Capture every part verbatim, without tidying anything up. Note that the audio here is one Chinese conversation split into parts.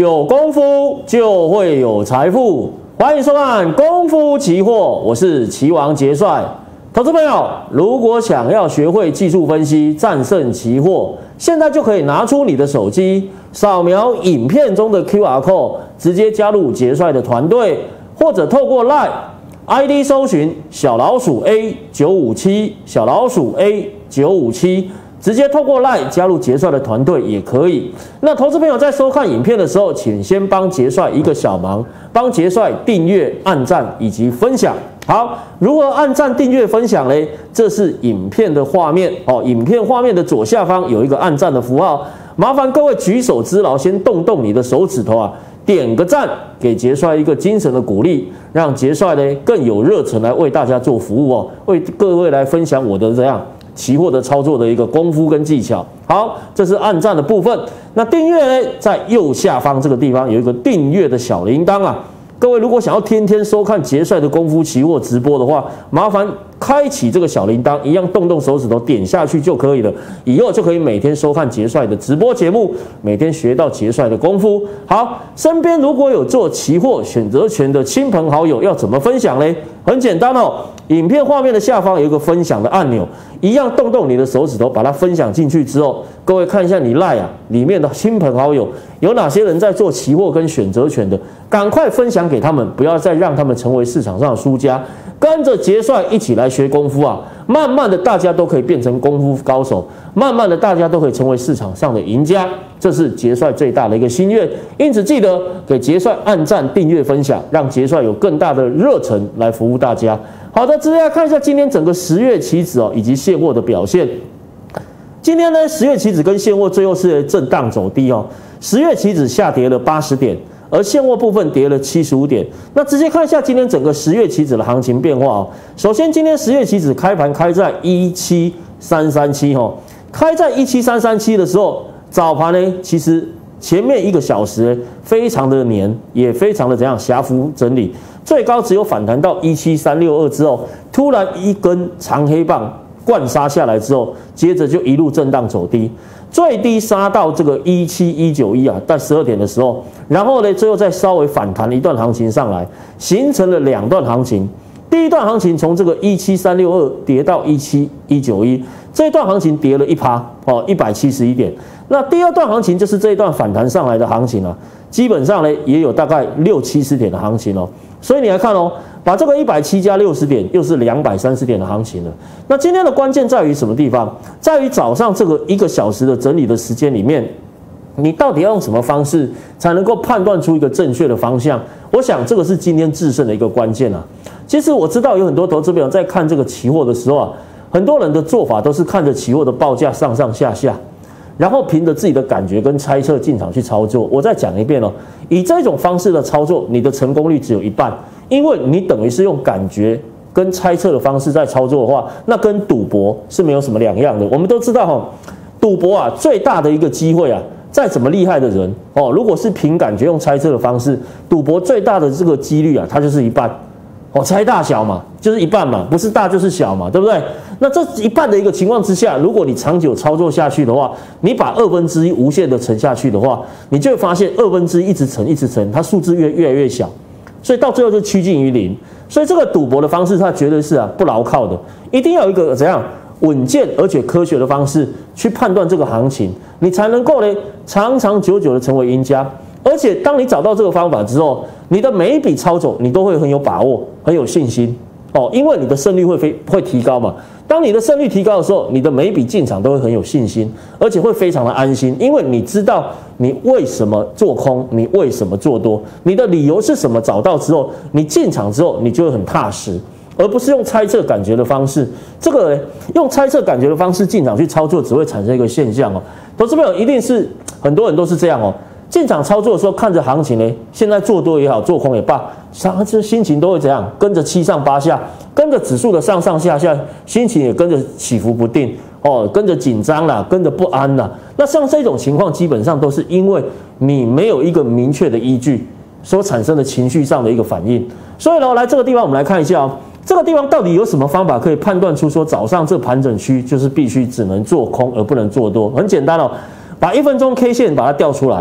有功夫就会有财富，欢迎收看《功夫期货》，我是棋王杰帅。投资朋友，如果想要学会技术分析，战胜期货，现在就可以拿出你的手机，扫描影片中的 Q R code， 直接加入杰帅的团队，或者透过 LINE I D 搜寻小老鼠 A 九五七，小老鼠 A 九五七。直接透过 LINE 加入杰帅的团队也可以。那投资朋友在收看影片的时候，请先帮杰帅一个小忙，帮杰帅订阅、按赞以及分享。好，如何按赞、订阅、分享嘞？这是影片的画面哦。影片画面的左下方有一个按赞的符号，麻烦各位举手之劳，先动动你的手指头啊，点个赞，给杰帅一个精神的鼓励，让杰帅呢更有热忱来为大家做服务哦，为各位来分享我的这样期货的操作的一个功夫跟技巧。好，这是按赞的部分。那订阅呢，在右下方这个地方有一个订阅的小铃铛啊。各位如果想要天天收看杰帅的功夫期货直播的话，麻烦开启这个小铃铛，一样动动手指头点下去就可以了。以后就可以每天收看杰帅的直播节目，每天学到杰帅的功夫。好，身边如果有做期货选择权的亲朋好友，要怎么分享呢？很简单哦，影片画面的下方有一个分享的按钮，一样动动你的手指头，把它分享进去之后，各位看一下你 LINE 啊里面的亲朋好友有哪些人在做期货跟选择权的，赶快分享给他们，不要再让他们成为市场上的输家。跟着杰帅一起来学功夫啊，慢慢的大家都可以变成功夫高手，慢慢的大家都可以成为市场上的赢家，这是杰帅最大的一个心愿。因此记得给杰帅按赞、订阅、分享，让杰帅有更大的热忱来服务大家。好的，接下来看一下今天整个十月期指哦以及现货的表现。今天呢，十月期指跟现货最后是震荡走低哦，十月期指下跌了八十点。而现货部分跌了七十五点。那直接看一下今天整个十月期指的行情变化哦。首先，今天十月期指开盘开在一七三三七哈，开在一七三三七的时候，早盘呢其实前面一个小时非常的黏，也非常的怎样狭幅整理，最高只有反弹到一七三六二之后，突然一根长黑棒灌杀下来之后，接着就一路震荡走低。最低杀到这个一七一九一啊，在十二点的时候，然后呢，最后再稍微反弹一段行情上来，形成了两段行情。第一段行情从这个一七三六二跌到一七一九一，这一段行情跌了一趴哦，一百七十一点。那第二段行情就是这一段反弹上来的行情啊，基本上呢也有大概六七十点的行情哦。所以你来看哦，把这个一百七加六十点，又是两百三十点的行情了。那今天的关键在于什么地方？在于早上这个一个小时的整理的时间里面，你到底要用什么方式才能够判断出一个正确的方向？我想这个是今天制胜的一个关键啊。其实我知道有很多投资朋友在看这个期货的时候啊，很多人的做法都是看着期货的报价上上下下，然后凭着自己的感觉跟猜测进场去操作。我再讲一遍哦，以这种方式的操作，你的成功率只有一半，因为你等于是用感觉跟猜测的方式在操作的话，那跟赌博是没有什么两样的。我们都知道哈，赌博啊最大的一个机会啊，再怎么厉害的人哦，如果是凭感觉用猜测的方式，赌博最大的这个几率啊，它就是一半。哦，猜大小嘛，就是一半嘛，不是大就是小嘛，对不对？那这一半的一个情况之下，如果你长久操作下去的话，你把二分之一无限的乘下去的话，你就会发现二分之一一直乘一直乘，它数字越越来越小，所以到最后就趋近于零。所以这个赌博的方式，它绝对是啊不牢靠的，一定要有一个怎样稳健而且科学的方式去判断这个行情，你才能够呢长长久久的成为赢家。而且当你找到这个方法之后，你的每一笔操作你都会很有把握，很有信心哦，因为你的胜率会非会提高嘛。当你的胜率提高的时候，你的每一笔进场都会很有信心，而且会非常的安心，因为你知道你为什么做空，你为什么做多，你的理由是什么，找到之后，你进场之后你就会很踏实，而不是用猜测感觉的方式。这个用猜测感觉的方式进场去操作，只会产生一个现象哦。投资朋友一定是很多人都是这样哦。进场操作的时候，看着行情呢，现在做多也好，做空也罢，上这心情都会怎样？跟着七上八下，跟着指数的上上下下，心情也跟着起伏不定哦，跟着紧张啦，跟着不安啦。那像这种情况，基本上都是因为你没有一个明确的依据所产生的情绪上的一个反应。所以呢，来这个地方我们来看一下哦，这个地方到底有什么方法可以判断出说早上这盘整区就是必须只能做空而不能做多？很简单哦，把一分钟 K 线把它调出来。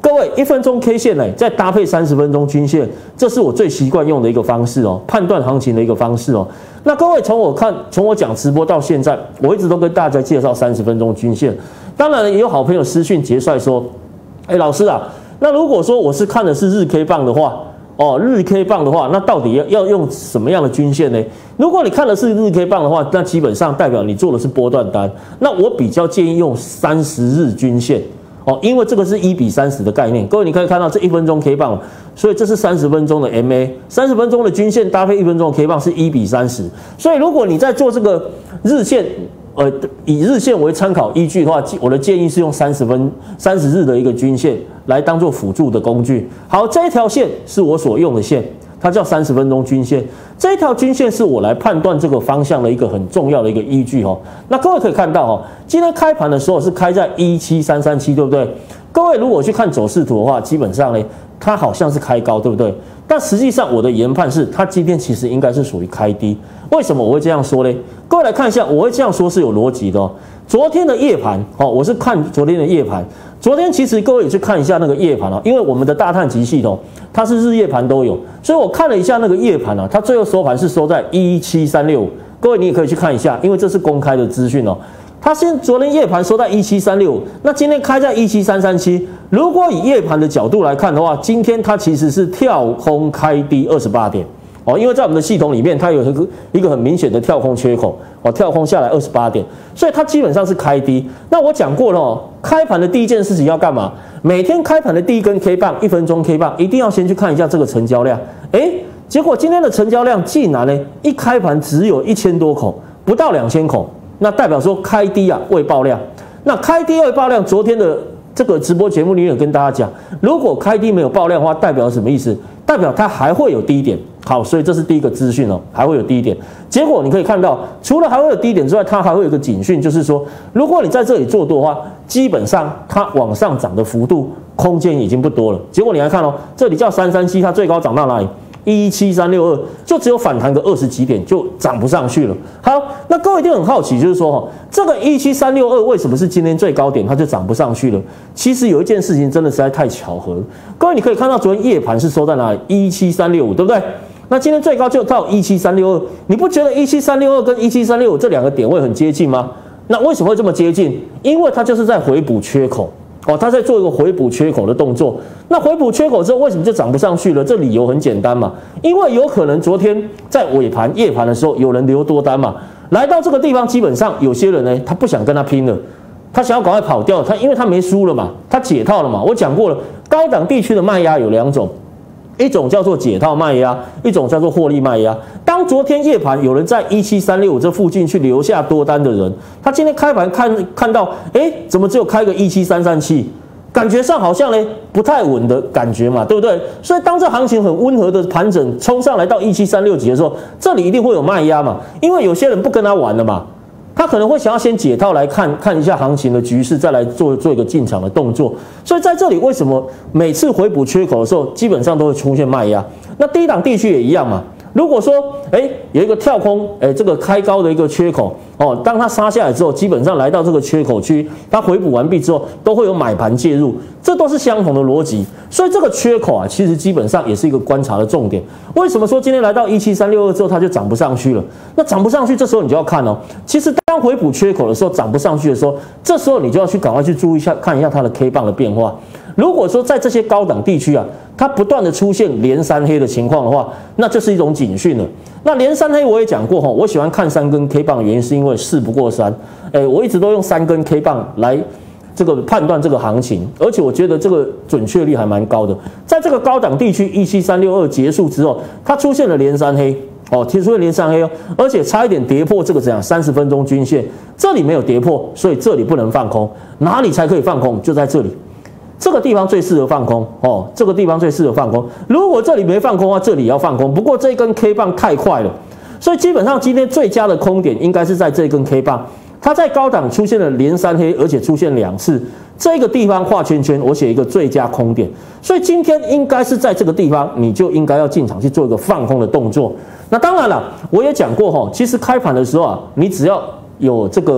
各位，一分钟 K 线呢，再搭配三十分钟均线，这是我最习惯用的一个方式哦，判断行情的一个方式哦。那各位从我看，从我讲直播到现在，我一直都跟大家介绍三十分钟均线。当然也有好朋友私讯结帅说，哎，老师啊，那如果说我是看的是日 K 棒的话，哦，日 K 棒的话，那到底要要用什么样的均线呢？如果你看的是日 K 棒的话，那基本上代表你做的是波段单。那我比较建议用三十日均线。哦，因为这个是一比三十的概念，各位你可以看到这一分钟 K 棒，所以这是三十分钟的 M A， 三十分钟的均线搭配一分钟的 K 棒是一比三十，所以如果你在做这个日线，呃，以日线为参考依据的话，我的建议是用三十分三十日的一个均线来当做辅助的工具。好，这一条线是我所用的线。它叫三十分钟均线，这一条均线是我来判断这个方向的一个很重要的一个依据哦。那各位可以看到哦，今天开盘的时候是开在一七三三七，对不对？各位如果去看走势图的话，基本上呢，它好像是开高，对不对？但实际上我的研判是，它今天其实应该是属于开低。为什么我会这样说呢？各位来看一下，我会这样说是有逻辑的哦。昨天的夜盘哦，我是看昨天的夜盘。昨天其实各位也去看一下那个夜盘啊，因为我们的大碳级系统它是日夜盘都有，所以我看了一下那个夜盘啊，它最后收盘是收在一七三六五。各位你也可以去看一下，因为这是公开的资讯哦。它先昨天夜盘收在一七三六五，那今天开在一七三三七。如果以夜盘的角度来看的话，今天它其实是跳空开低二十八点。哦，因为在我们的系统里面，它有一个一个很明显的跳空缺口，哦，跳空下来二十八点，所以它基本上是开低。那我讲过了哦，开盘的第一件事情要干嘛？每天开盘的第一根 K 棒，一分钟 K 棒，一定要先去看一下这个成交量。哎，结果今天的成交量竟然呢，一开盘只有一千多口，不到两千口，那代表说开低啊未爆量。那开低未爆量，昨天的这个直播节目里有跟大家讲，如果开低没有爆量的话，代表什么意思？代表它还会有低点。好，所以这是第一个资讯哦，还会有低点。结果你可以看到，除了还会有低点之外，它还会有一个警讯，就是说，如果你在这里做多的话，基本上它往上涨的幅度空间已经不多了。结果你来看哦，这里叫三三七，它最高涨到哪里？一七三六二，就只有反弹个二十几点，就涨不上去了。好，那各位一定很好奇，就是说哈，这个一七三六二为什么是今天最高点，它就涨不上去了？其实有一件事情真的实在太巧合了。各位你可以看到，昨天夜盘是收在哪里？一七三六五，对不对？那今天最高就到一七三六二，你不觉得一七三六二跟一七三六五这两个点位很接近吗？那为什么会这么接近？因为它就是在回补缺口。哦，他在做一个回补缺口的动作。那回补缺口之后，为什么就涨不上去了？这理由很简单嘛，因为有可能昨天在尾盘、夜盘的时候，有人留多单嘛，来到这个地方，基本上有些人呢，他不想跟他拼了，他想要赶快跑掉，他因为他没输了嘛，他解套了嘛。我讲过了，高档地区的卖压有两种。一种叫做解套卖压，一种叫做获利卖压。当昨天夜盘有人在一七三六五这附近去留下多单的人，他今天开盘看看到，哎，怎么只有开个一七三三七？感觉上好像呢不太稳的感觉嘛，对不对？所以当这行情很温和的盘整冲上来到一七三六几的时候，这里一定会有卖压嘛，因为有些人不跟他玩了嘛。他可能会想要先解套来看看一下行情的局势，再来做做一个进场的动作。所以在这里，为什么每次回补缺口的时候，基本上都会出现卖压？那低档地区也一样嘛。如果说，哎，有一个跳空，哎，这个开高的一个缺口，哦，当它杀下来之后，基本上来到这个缺口区，它回补完毕之后，都会有买盘介入，这都是相同的逻辑。所以这个缺口啊，其实基本上也是一个观察的重点。为什么说今天来到一七三六二之后，它就涨不上去了？那涨不上去，这时候你就要看哦。其实当回补缺口的时候，涨不上去的时候，这时候你就要去赶快去注意一下，看一下它的 K 棒的变化。如果说在这些高档地区啊，它不断的出现连三黑的情况的话，那就是一种警讯了。那连三黑我也讲过哈，我喜欢看三根 K 棒的原因是因为事不过三，哎，我一直都用三根 K 棒来这个判断这个行情，而且我觉得这个准确率还蛮高的。在这个高档地区一七三六二结束之后，它出现了连三黑。哦，提出了连三黑哦，而且差一点跌破这个怎样三十分钟均线，这里没有跌破，所以这里不能放空。哪里才可以放空？就在这里，这个地方最适合放空哦，这个地方最适合放空。如果这里没放空的话，这里要放空。不过这一根 K 棒太快了，所以基本上今天最佳的空点应该是在这根 K 棒，它在高档出现了连三黑，而且出现两次。这个地方画圈圈，我写一个最佳空点，所以今天应该是在这个地方，你就应该要进场去做一个放空的动作。那当然了，我也讲过哈，其实开盘的时候啊，你只要有这个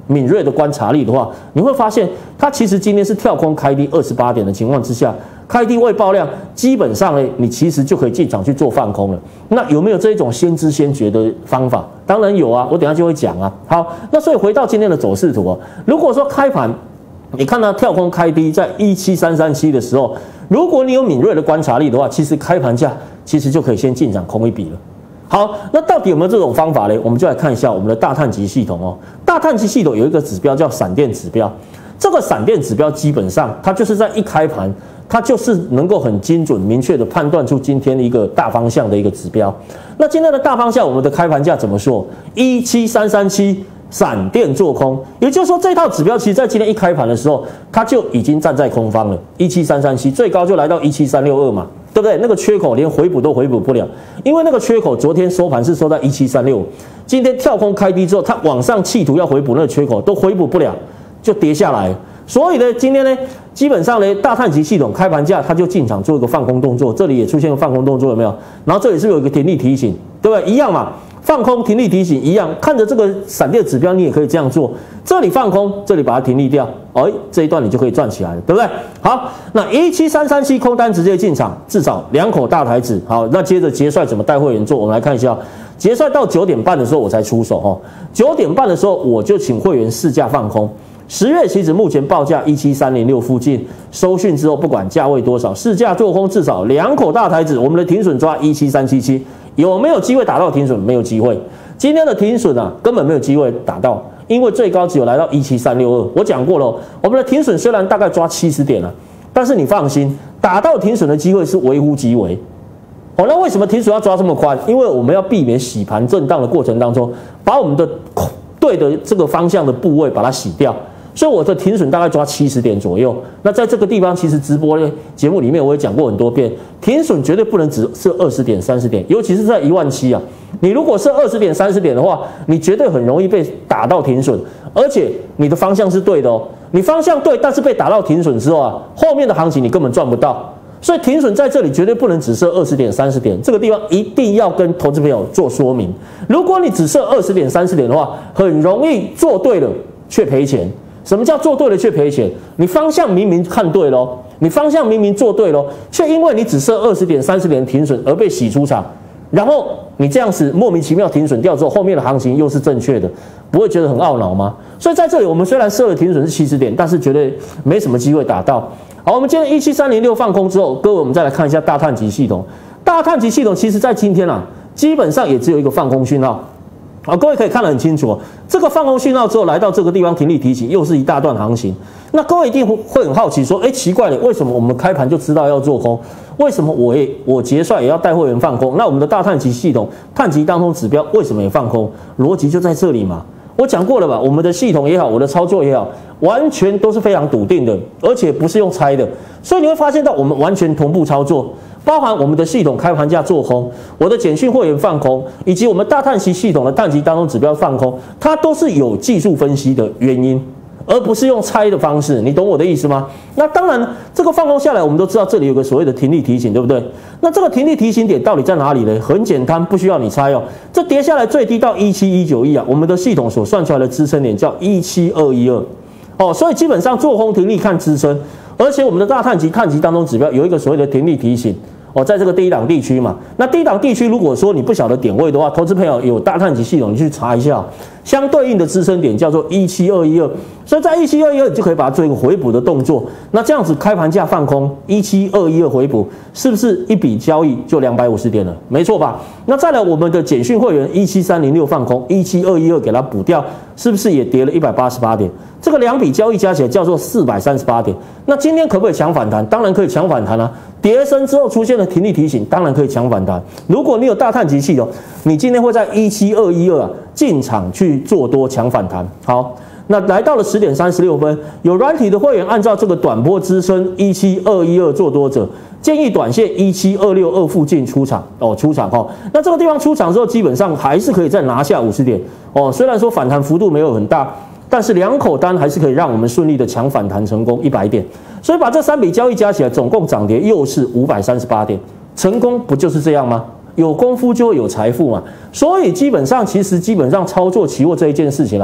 敏锐的观察力的话，你会发现它其实今天是跳空开低二十八点的情况之下，开低未爆量，基本上呢，你其实就可以进场去做放空了。那有没有这一种先知先觉的方法？当然有啊，我等一下就会讲啊。好，那所以回到今天的走势图哦，如果说开盘你看到跳空开低在一七三三七的时候，如果你有敏锐的观察力的话，其实开盘价其实就可以先进场空一笔了。好，那到底有没有这种方法呢？我们就来看一下我们的大碳级系统哦。大碳级系统有一个指标叫闪电指标，这个闪电指标基本上它就是在一开盘，它就是能够很精准明确的判断出今天的一个大方向的一个指标。那今天的大方向，我们的开盘价怎么说？一七三三七。闪电做空，也就是说这套指标其实在今天一开盘的时候，它就已经站在空方了，一七三三七最高就来到一七三六二嘛，对不对？那个缺口连回补都回补不了，因为那个缺口昨天收盘是收在一七三六五，今天跳空开低之后，它往上企图要回补那个缺口都回补不了，就跌下来。所以呢，今天呢，基本上呢，大碳级系统开盘价它就进场做一个放空动作，这里也出现了放空动作，有没有？然后这里是不是有一个停利提醒，对不对？一样嘛。放空停利提醒一样，看着这个闪电指标，你也可以这样做。这里放空，这里把它停利掉，哎，这一段你就可以赚起来了，对不对？好，那一七三三七空单直接进场，至少两口大台子。好，那接着结算怎么带会员做？我们来看一下，结算到九点半的时候我才出手哦。九点半的时候我就请会员市价放空。十月期指目前报价一七三零六附近，收讯之后不管价位多少，市价做空至少两口大台子。我们的停损抓一七三七七。有没有机会打到停损？没有机会。今天的停损啊，根本没有机会打到，因为最高只有来到一七三六二。我讲过了，我们的停损虽然大概抓七十点了，但是你放心，打到停损的机会是微乎其微。哦，那为什么停损要抓这么宽？因为我们要避免洗盘震荡的过程当中，把我们的对的这个方向的部位把它洗掉。所以我的停损大概抓七十点左右。那在这个地方，其实直播节目里面我也讲过很多遍，停损绝对不能只设二十点、三十点，尤其是在一万七啊。你如果设二十点、三十点的话，你绝对很容易被打到停损，而且你的方向是对的哦。你方向对，但是被打到停损之后啊，后面的行情你根本赚不到。所以停损在这里绝对不能只设二十点、三十点，这个地方一定要跟投资朋友做说明。如果你只设二十点、三十点的话，很容易做对了却赔钱。什么叫做对了却赔钱？你方向明明看对咯，你方向明明做对咯，却因为你只设二十点、三十点停损而被洗出场，然后你这样子莫名其妙停损掉之后，后面的行情又是正确的，不会觉得很懊恼吗？所以在这里，我们虽然设了停损是七十点，但是绝对没什么机会打到。好，我们今天一七三零六放空之后，各位我们再来看一下大碳级系统。大碳级系统其实在今天啊，基本上也只有一个放空讯号。好，各位可以看得很清楚，这个放空讯号之后来到这个地方停利提醒，又是一大段行情。那各位一定会很好奇说，哎，奇怪了，为什么我们开盘就知道要做空？为什么我也我结算也要带会员放空？那我们的大碳级系统、碳级当中指标为什么也放空？逻辑就在这里嘛。我讲过了吧，我们的系统也好，我的操作也好，完全都是非常笃定的，而且不是用猜的，所以你会发现到我们完全同步操作。包含我们的系统开盘价做空，我的简讯会员放空，以及我们大碳级系统的碳级当中指标放空，它都是有技术分析的原因，而不是用猜的方式。你懂我的意思吗？那当然，这个放空下来，我们都知道这里有个所谓的停利提醒，对不对？那这个停利提醒点到底在哪里呢？很简单，不需要你猜哦。这跌下来最低到一七一九一啊，我们的系统所算出来的支撑点叫一七二一二哦，所以基本上做空停利看支撑，而且我们的大碳级碳级当中指标有一个所谓的停利提醒。哦，在这个低档地区嘛，那低档地区如果说你不晓得点位的话，投资朋友有大碳级系统，你去查一下，相对应的支撑点叫做一七二一二，所以在一七二一二你就可以把它做一个回补的动作。那这样子开盘价放空一七二一二回补，是不是一笔交易就两百五十点了？没错吧？那再来我们的简讯会员一七三零六放空一七二一二给它补掉，是不是也跌了一百八十八点？这个两笔交易加起来叫做四百三十八点。那今天可不可以强反弹？当然可以强反弹啊！跌升之后出现了停利提醒，当然可以强反弹。如果你有大碳级系统，你今天会在一七二一二啊进场去做多强反弹。好，那来到了十点三十六分，有软体的会员按照这个短波支撑一七二一二做多者，建议短线一七二六二附近出场哦，出场哦。那这个地方出场之后，基本上还是可以再拿下五十点哦。虽然说反弹幅度没有很大，但是两口单还是可以让我们顺利的强反弹成功一百点。所以把这三笔交易加起来，总共涨跌又是五百三十八点，成功不就是这样吗？有功夫就会有财富嘛。所以基本上，其实基本上操作期货这一件事情啦，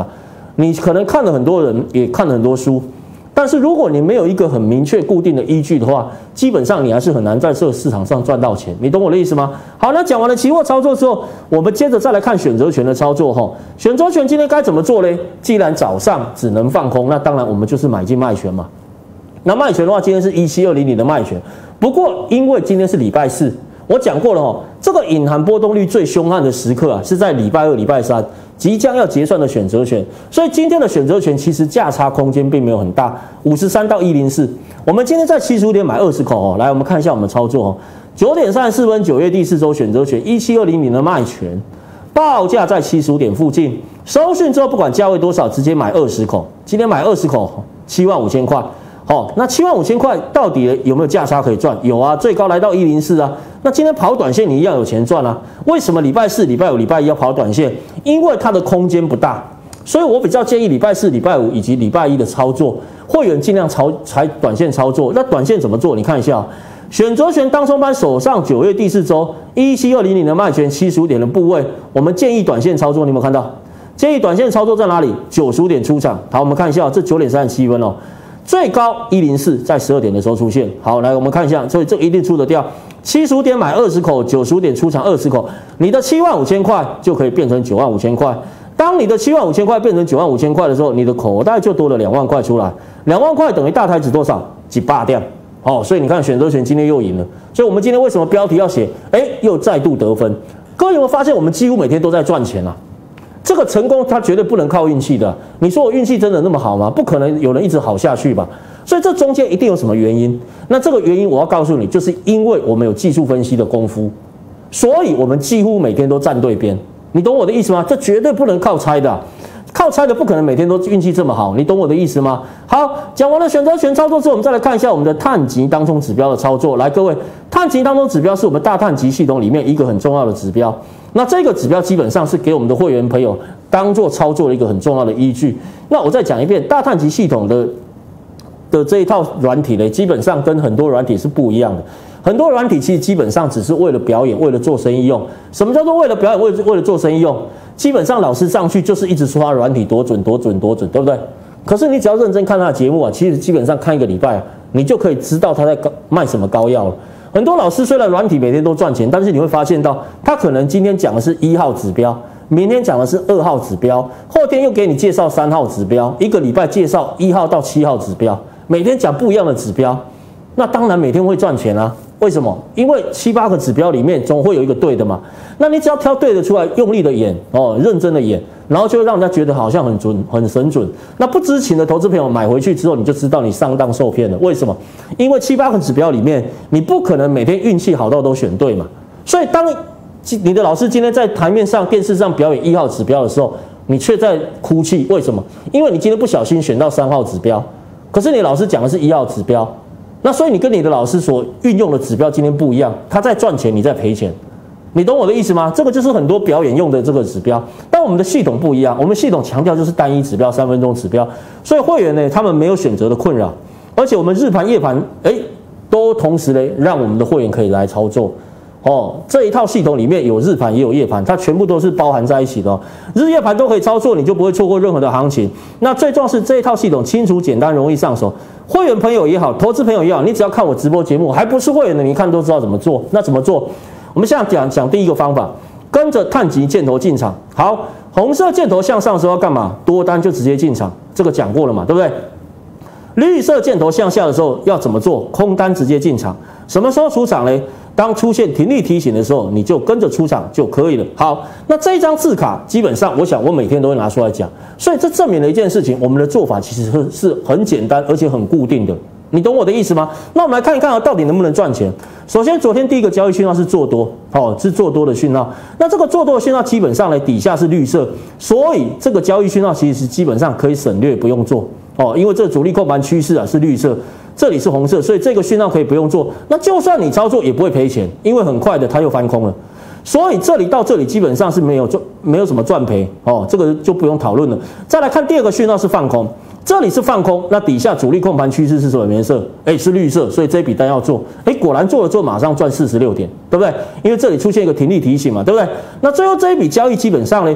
你可能看了很多人，也看了很多书，但是如果你没有一个很明确固定的依据的话，基本上你还是很难在这个市场上赚到钱。你懂我的意思吗？好，那讲完了期货操作之后，我们接着再来看选择权的操作哈。选择权今天该怎么做呢？既然早上只能放空，那当然我们就是买进卖权嘛。那卖权的话，今天是一七二零零的卖权，不过因为今天是礼拜四。我讲过了哦，这个隐含波动率最凶悍的时刻啊，是在礼拜二、礼拜三即将要结算的选择权，所以今天的选择权其实价差空间并没有很大，五十三到一零四。我们今天在七十五点买二十口哦，来我们看一下我们操作哦，九点三十四分，九月第四周选择权一七二零零的卖权，报价在七十五点附近，收讯之后不管价位多少，直接买二十口，今天买二十口，七万五千块。好、哦，那七万五千块到底有没有价差可以赚？有啊，最高来到一零四啊。那今天跑短线你一样有钱赚啊。为什么礼拜四、礼拜五、礼拜一要跑短线？因为它的空间不大，所以我比较建议礼拜四、礼拜五以及礼拜一的操作，会员尽量操采短线操作。那短线怎么做？你看一下、哦，选择权当冲班手上九月第四周一七二零零的卖权七十五点的部位，我们建议短线操作。你有没有看到？建议短线操作在哪里？九十五点出场。好，我们看一下、哦、这九点三十七分哦。最高一零四在十二点的时候出现。好，来我们看一下，所以这一定出得掉。七十五点买二十口，九十五点出场二十口，你的七万五千块就可以变成九万五千块。当你的七万五千块变成九万五千块的时候，你的口袋就多了两万块出来。两万块等于大台指多少？几百点。哦，所以你看选择权今天又赢了。所以我们今天为什么标题要写？哎，又再度得分。各位有没有发现，我们几乎每天都在赚钱啊？这个成功，它绝对不能靠运气的。你说我运气真的那么好吗？不可能有人一直好下去吧。所以这中间一定有什么原因。那这个原因我要告诉你，就是因为我们有技术分析的功夫，所以我们几乎每天都站对边。你懂我的意思吗？这绝对不能靠猜的、啊，靠猜的不可能每天都运气这么好。你懂我的意思吗？好，讲完了选择权操作之后，我们再来看一下我们的碳极当冲指标的操作。来，各位，碳极当冲指标是我们大碳极系统里面一个很重要的指标。那这个指标基本上是给我们的会员朋友当做操作的一个很重要的依据。那我再讲一遍，大碳极系统的的这一套软体呢，基本上跟很多软体是不一样的。很多软体其实基本上只是为了表演，为了做生意用。什么叫做为了表演，为了为了做生意用？基本上老师上去就是一直说他软体多准多准多准，对不对？可是你只要认真看他的节目啊，其实基本上看一个礼拜、啊，你就可以知道他在卖什么膏药了。很多老师虽然软体每天都赚钱，但是你会发现到，他可能今天讲的是一号指标，明天讲的是二号指标，后天又给你介绍三号指标，一个礼拜介绍一号到七号指标，每天讲不一样的指标，那当然每天会赚钱啊。为什么？因为七八个指标里面总会有一个对的嘛。那你只要挑对的出来，用力的演哦，认真的演，然后就会让人家觉得好像很准、很神准。那不知情的投资朋友买回去之后，你就知道你上当受骗了。为什么？因为七八个指标里面，你不可能每天运气好到都选对嘛。所以当你的老师今天在台面上、电视上表演一号指标的时候，你却在哭泣。为什么？因为你今天不小心选到三号指标，可是你老师讲的是一号指标。那所以你跟你的老师所运用的指标今天不一样，他在赚钱，你在赔钱，你懂我的意思吗？这个就是很多表演用的这个指标，但我们的系统不一样，我们系统强调就是单一指标、三分钟指标，所以会员呢，他们没有选择的困扰，而且我们日盘、夜盘，哎，都同时呢让我们的会员可以来操作。哦，这一套系统里面有日盘也有夜盘，它全部都是包含在一起的哦。日夜盘都可以操作，你就不会错过任何的行情。那最重要是这一套系统清楚、简单、容易上手。会员朋友也好，投资朋友也好，你只要看我直播节目，还不是会员的，你看都知道怎么做。那怎么做？我们现在讲讲第一个方法，跟着碳极箭头进场。好，红色箭头向上的时候要干嘛？多单就直接进场，这个讲过了嘛，对不对？绿色箭头向下的时候要怎么做？空单直接进场。什么时候出场呢？当出现停利提醒的时候，你就跟着出场就可以了。好，那这一张字卡基本上，我想我每天都会拿出来讲，所以这证明了一件事情，我们的做法其实是很简单而且很固定的。你懂我的意思吗？那我们来看一看啊，到底能不能赚钱。首先，昨天第一个交易讯号是做多，哦，是做多的讯号。那这个做多的讯号基本上呢，底下是绿色，所以这个交易讯号其实基本上可以省略不用做哦，因为这个主力控盘趋势啊是绿色。这里是红色，所以这个讯号可以不用做。那就算你操作也不会赔钱，因为很快的它又翻空了。所以这里到这里基本上是没有赚，没有什么赚赔哦，这个就不用讨论了。再来看第二个讯号是放空，这里是放空，那底下主力控盘趋势是什么颜色？哎，是绿色，所以这笔单要做。哎，果然做了之后马上赚四十六点，对不对？因为这里出现一个停利提醒嘛，对不对？那最后这一笔交易基本上呢，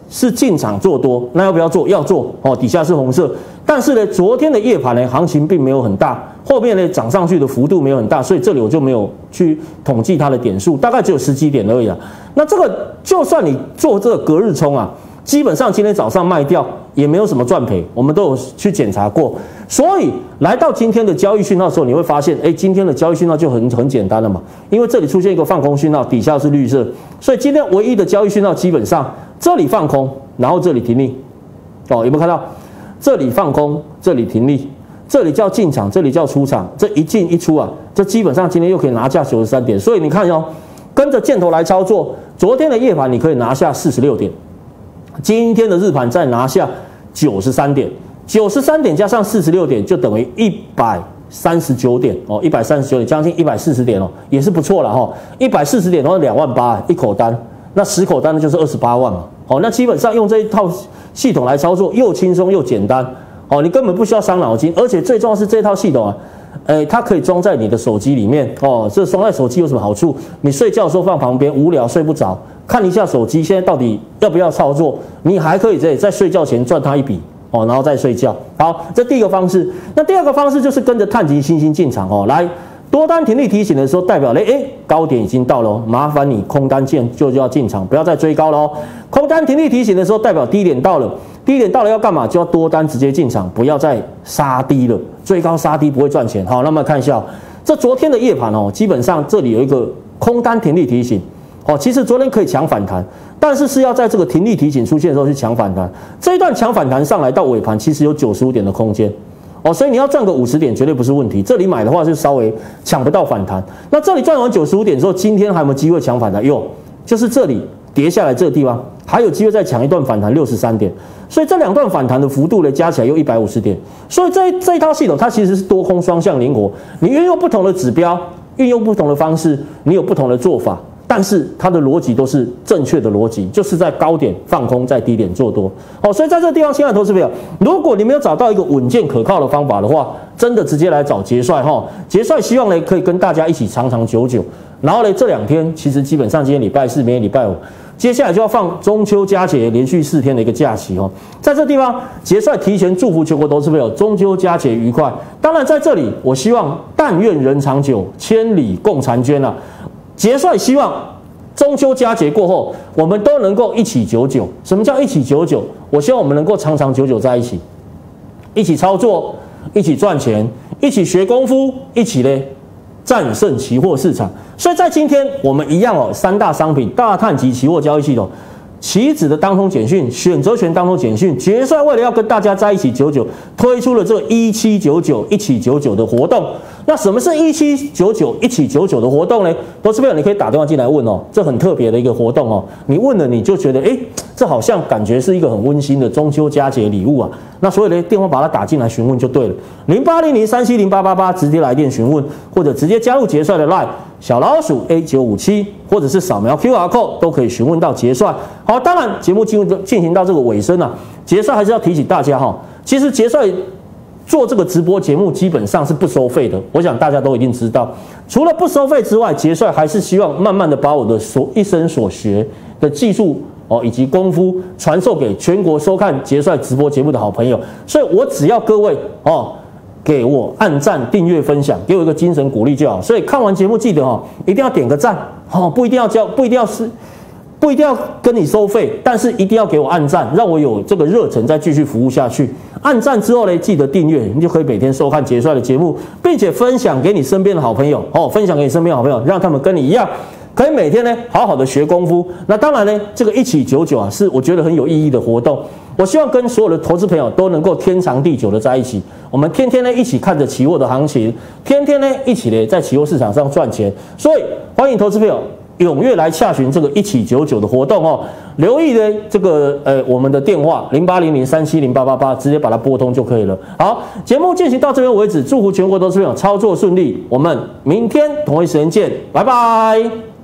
是进场做多，那要不要做？要做哦，底下是红色。但是呢，昨天的夜盘呢，行情并没有很大，后面呢涨上去的幅度没有很大，所以这里我就没有去统计它的点数，大概只有十几点而已啊。那这个就算你做这个隔日冲啊，基本上今天早上卖掉也没有什么赚赔，我们都有去检查过。所以来到今天的交易讯号的时候，你会发现，哎，今天的交易讯号就很很简单了嘛，因为这里出现一个放空讯号，底下是绿色，所以今天唯一的交易讯号基本上这里放空，然后这里停利，哦，有没有看到？这里放空，这里停利，这里叫进场，这里叫出场，这一进一出啊，这基本上今天又可以拿下九十三点。所以你看哦，跟着箭头来操作，昨天的夜盘你可以拿下四十六点，今天的日盘再拿下九十三点，九十三点加上四十六点就等于一百三十九点哦，一百三十九点，将近一百四十点哦，也是不错了哈。一百四十点的话，两万八一口单，那十口单呢就是二十八万嘛。好，那基本上用这一套系统来操作，又轻松又简单。哦，你根本不需要伤脑筋，而且最重要是这套系统啊，诶，它可以装在你的手机里面。哦，这装在手机有什么好处？你睡觉的时候放旁边，无聊睡不着，看一下手机，现在到底要不要操作？你还可以在在睡觉前赚它一笔。哦，然后再睡觉。好，这第一个方式。那第二个方式就是跟着碳级星星进场哦，来。多单停利提醒的时候，代表嘞，哎，高点已经到了哦，麻烦你空单键就就要进场，不要再追高了哦。空单停利提醒的时候，代表低点到了，低点到了要干嘛？就要多单直接进场，不要再杀低了，追高杀低不会赚钱。好，那么看一下、哦、这昨天的夜盘哦，基本上这里有一个空单停利提醒哦，其实昨天可以抢反弹，但是是要在这个停利提醒出现的时候去抢反弹，这一段抢反弹上来到尾盘，其实有九十五点的空间。哦，所以你要赚个五十点绝对不是问题。这里买的话就稍微抢不到反弹。那这里赚完九十五点之后，今天还有没有机会抢反弹？有，就是这里跌下来这个地方还有机会再抢一段反弹六十三点。所以这两段反弹的幅度呢，加起来又一百五十点。所以这这一套系统它其实是多空双向灵活，你运用不同的指标，运用不同的方式，你有不同的做法。但是它的逻辑都是正确的逻辑，就是在高点放空，在低点做多。好，所以在这个地方，亲爱的投资朋友，如果你没有找到一个稳健可靠的方法的话，真的直接来找杰帅哈。杰帅希望呢可以跟大家一起长长久久。然后呢，这两天其实基本上今天礼拜四，明天礼拜五，接下来就要放中秋佳节，连续四天的一个假期哦。在这地方，杰帅提前祝福全国投资朋友中秋佳节愉快。当然，在这里，我希望但愿人长久，千里共婵娟啊。杰帅希望中秋佳节过后，我们都能够一起久久。什么叫一起久久？我希望我们能够长长久久在一起，一起操作，一起赚钱，一起学功夫，一起呢战胜期货市场。所以在今天我们一样哦，三大商品大碳级期货交易系统。期指的当冲简讯、选择权当冲简讯，杰帅为了要跟大家在一起久久，推出了这个一七九九一起久久的活动。那什么是一七九九一起久久的活动呢？投资朋友，你可以打电话进来问哦，这很特别的一个活动哦。你问了，你就觉得，哎，这好像感觉是一个很温馨的中秋佳节礼物啊。那所以呢，电话把它打进来询问就对了，零八零零三七零八八八，直接来电询问，或者直接加入杰帅的 LINE 小老鼠 A 九五七，或者是扫描 Q R code 都可以询问到杰帅。好，当然节目进入进行到这个尾声啊，杰帅还是要提醒大家哈，其实杰帅做这个直播节目基本上是不收费的，我想大家都一定知道。除了不收费之外，杰帅还是希望慢慢的把我的所一生所学的技术哦以及功夫传授给全国收看杰帅直播节目的好朋友。所以我只要各位哦给我按赞、订阅、分享，给我一个精神鼓励就好。所以看完节目记得哦一定要点个赞哦，不一定要交，不一定要是。不一定要跟你收费，但是一定要给我按赞，让我有这个热忱再继续服务下去。按赞之后呢，记得订阅，你就可以每天收看杰帅的节目，并且分享给你身边的好朋友哦，分享给你身边的好朋友，让他们跟你一样，可以每天呢好好的学功夫。那当然呢，这个一起久久啊，是我觉得很有意义的活动。我希望跟所有的投资朋友都能够天长地久的在一起，我们天天呢一起看着期货的行情，天天呢一起呢在期货市场上赚钱。所以欢迎投资朋友踊跃来洽询这个一起久久的活动哦，留意呢这个呃我们的电话零八零零三七零八八八，直接把它拨通就可以了。好，节目进行到这边为止，祝福全国投资朋友操作顺利，我们明天同一时间见，拜拜。